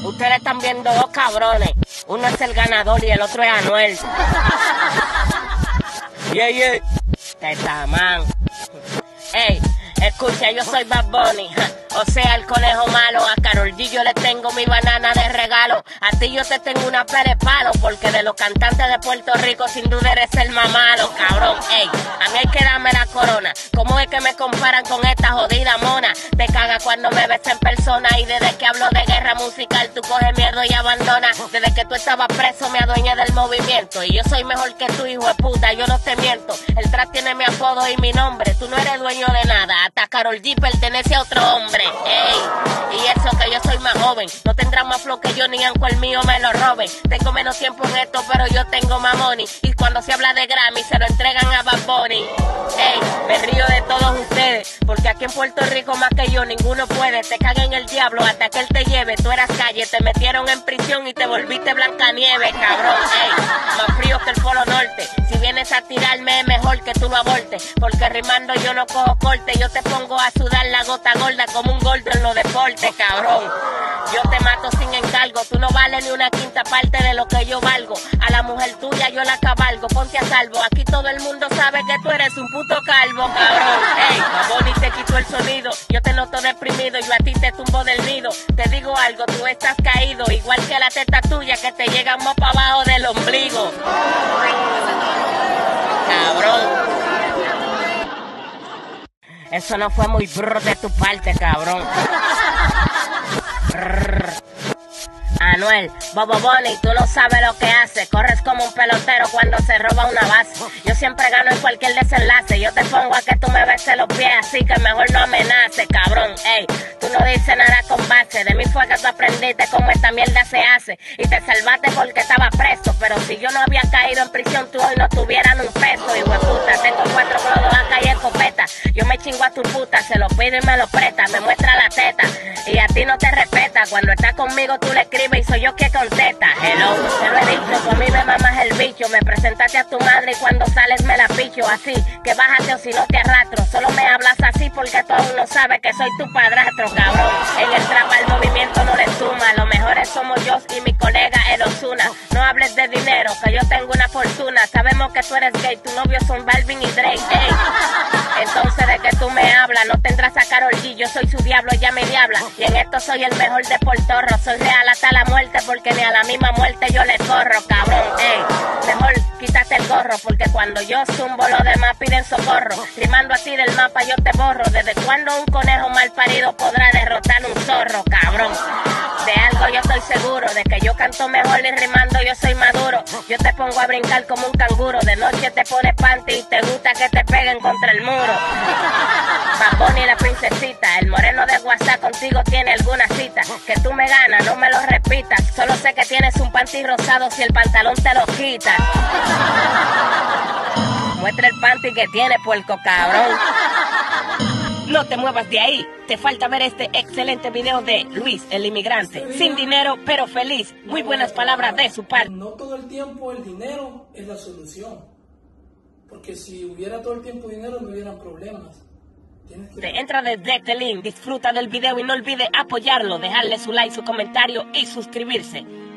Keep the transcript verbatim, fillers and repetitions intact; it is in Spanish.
Ustedes están viendo dos cabrones. Uno es el ganador y el otro es Anuel. Yeah, yeah. Tetamán. Ey, escucha, yo soy Bad Bunny. O sea, el conejo malo. A Karol G yo le tengo mi banana de regalo. A ti yo te tengo una pele de palo. Porque de los cantantes de Puerto Rico sin duda eres el más malo, cabrón. Ey, a mí hay que darme la corona. ¿Cómo es que me comparan con esta jodida mona? Te caga cuando me ves en persona. Y desde que hablo de guerra musical tú coges miedo y abandonas. Desde que tú estabas preso me adueñé del movimiento. Y yo soy mejor que tu hijo de puta, yo no te miento. El trap tiene mi apodo y mi nombre. Tú no eres dueño de nada. Hasta Karol G pertenece a otro hombre. Ey, y eso que yo soy más joven. No tendrás más flow que yo ni aunque el mío me lo roben. Tengo menos tiempo en esto pero yo tengo más money. Y cuando se habla de Grammy se lo entregan a Bad Bunny. Ey, me río de todos ustedes. Porque aquí en Puerto Rico más que yo ninguno puede. Te caga en el diablo hasta que él te lleve. Tú eras calle, te metieron en prisión y te volviste Blancanieves, cabrón. Ey, más frío que el Polo Norte. Si vienes a tirarme es mejor que tú lo abortes. Porque rimando yo no cojo corte. Yo te pongo a sudar la gota gorda como un gordo en los deportes, cabrón. Yo te mato sin encargo. Tú no vales ni una quinta parte de lo que yo valgo. A la mujer tuya yo la cabalgo. Ponte a salvo. Aquí todo el mundo sabe que tú eres un puto calvo, cabrón. Ey, Bad Bunny te quitó el sonido. Yo te noto deprimido. Yo a ti te tumbo del nido. Te digo algo, tú estás caído. Igual que la teta tuya que te llegan más para abajo del ombligo. Cabrón. Eso no fue muy brr de tu parte, cabrón. Brr. Anuel, Bobo Bunny, tú no sabes lo que hace. Corres como un pelotero cuando se roba una base. Yo siempre gano en cualquier desenlace. Yo te pongo a que tú me beses los pies, así que mejor no amenaces, cabrón. Ey, tú no dices nada con base. De mí fue que tú aprendiste cómo esta mierda se hace. Y te salvaste porque estaba preso. Pero si yo no había caído en prisión, tú hoy no tuvieran un peso, hijo de puta. Tengo cuatro clodos acá y escopeta. Yo me chingo a tu puta, se lo pido y me lo presta. Me muestra la teta y a ti no te respeta. Cuando estás conmigo tú le escribes y soy yo que contesta. Hello, te lo he dicho, tú a mí me mamas el bicho. Me presentaste a tu madre y cuando sales me la picho. Así que bájate o si no te arrastro. Solo me hablas así porque tú aún no sabes que soy tu padrastro, cabrón. En el trap al movimiento no le suma. Los mejores somos yo y mi colega el Ozuna. No hables de dinero, que yo tengo una fortuna. Sabemos que tú eres gay, tu novio son Balvin y Drake. Ey. Entonces de que tú me hablas, no tendrás a Karol G. Yo soy su diablo, ella me diabla. Y en esto soy el mejor de Portorro. Soy real hasta la muerte porque ni a la misma muerte yo le corro, cabrón. Ey, mejor quítate el gorro porque cuando yo zumbo los demás piden socorro. Rimando a ti del mapa yo te borro. ¿Desde cuando un conejo mal parido podrá derrotar un zorro, cabrón? De algo yo estoy seguro, de que yo canto mejor y rimando yo soy maduro. Yo te pongo a brincar como un canguro. De noche te pones panty y te gusta que te peguen contra el muro. Bad Bunny la princesita, el moreno de WhatsApp contigo tiene alguna cita. Que tú me ganas, no me lo repitas. Solo sé que tienes un panty rosado si el pantalón te lo quitas. Muestra el panty que tiene, puerco cabrón. No te muevas de ahí. Te falta ver este excelente video de Luis, el inmigrante. Sin dinero, pero feliz. Muy buenas palabras de su parte. No todo el tiempo el dinero es la solución. Porque si hubiera todo el tiempo dinero no hubieran problemas. Tienes que... Te entra desde este link, disfruta del video y no olvide apoyarlo, dejarle su like, su comentario y suscribirse.